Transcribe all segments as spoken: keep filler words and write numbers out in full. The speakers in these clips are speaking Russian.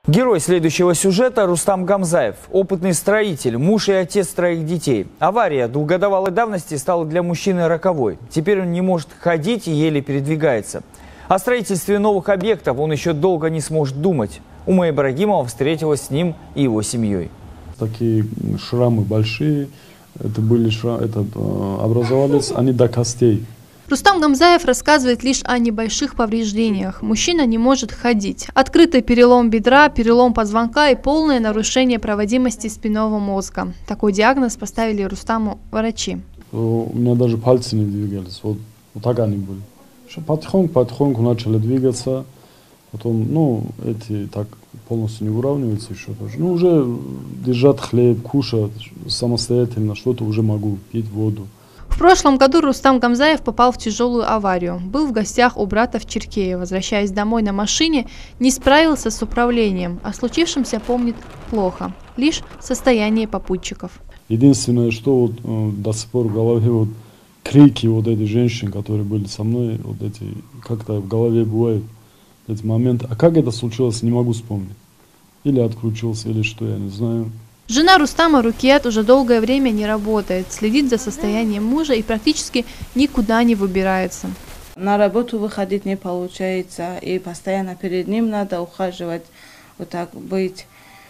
Герой следующего сюжета – Рустам Гамзаев. Опытный строитель, муж и отец троих детей. Авария двухгодовалой давности стала для мужчины роковой. Теперь он не может ходить и еле передвигается. О строительстве новых объектов он еще долго не сможет думать. Ума Ибрагимова встретилась с ним и его семьей. Такие шрамы большие, это были шрамы, это, образовались они до костей. Рустам Гамзаев рассказывает лишь о небольших повреждениях. Мужчина не может ходить. Открытый перелом бедра, перелом позвонка и полное нарушение проводимости спинного мозга. Такой диагноз поставили Рустаму врачи. У меня даже пальцы не двигались, вот, вот так они были. Потихоньку, потихоньку начали двигаться, потом, ну, эти так полностью не выравниваются еще тоже. Ну, уже держать хлеб, кушать самостоятельно, что-то уже могу, пить воду. В прошлом году Рустам Гамзаев попал в тяжелую аварию. Был в гостях у брата в Черкее. Возвращаясь домой на машине, не справился с управлением. О случившемся помнит плохо. Лишь состояние попутчиков. Единственное, что вот, э, до сих пор в голове вот, крики вот этих женщин, которые были со мной, вот эти, как-то в голове бывают эти моменты. А как это случилось, не могу вспомнить. Или отключился, или что, я не знаю. Жена Рустама Рукият уже долгое время не работает, следит за состоянием мужа и практически никуда не выбирается. На работу выходить не получается, и постоянно перед ним надо ухаживать, вот так быть.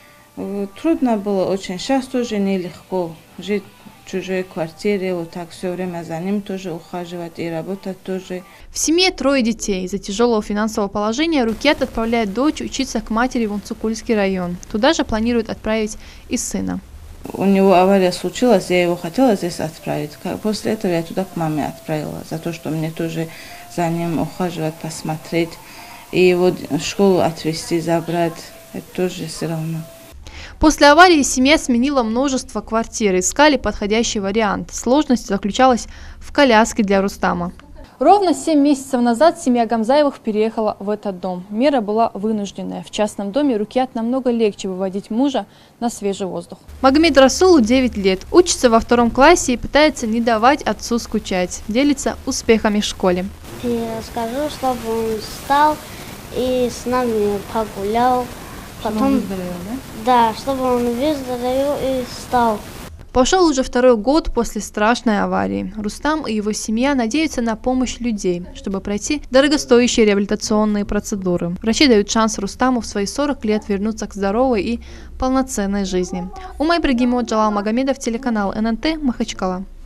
Трудно было очень, сейчас тоже нелегко жить в чужой квартире, вот так все время за ним тоже ухаживать и работать тоже. В семье трое детей. Из-за тяжелого финансового положения Рукият отправляет дочь учиться к матери в Унцукульский район. Туда же планирует отправить и сына. У него авария случилась, я его хотела здесь отправить. После этого я туда к маме отправила, за то, что мне тоже за ним ухаживать, посмотреть. И его в школу отвезти, забрать, это тоже все равно. После аварии семья сменила множество квартир, искали подходящий вариант. Сложность заключалась в коляске для Рустама. Ровно семь месяцев назад семья Гамзаевых переехала в этот дом. Мера была вынужденная. В частном доме Рукият намного легче выводить мужа на свежий воздух. Магомед Расулу девять лет, учится во втором классе и пытается не давать отцу скучать. Делится успехами в школе. Я скажу, чтобы он встал и с нами погулял. Потом, выздоровел, да? Да, чтобы он выздоровел и встал. Пошел уже второй год после страшной аварии. Рустам и его семья надеются на помощь людей, чтобы пройти дорогостоящие реабилитационные процедуры. Врачи дают шанс Рустаму в свои сорок лет вернуться к здоровой и полноценной жизни. Ума Ибрагимова, Джалал Магомедов, телеканал эн эн тэ, Махачкала.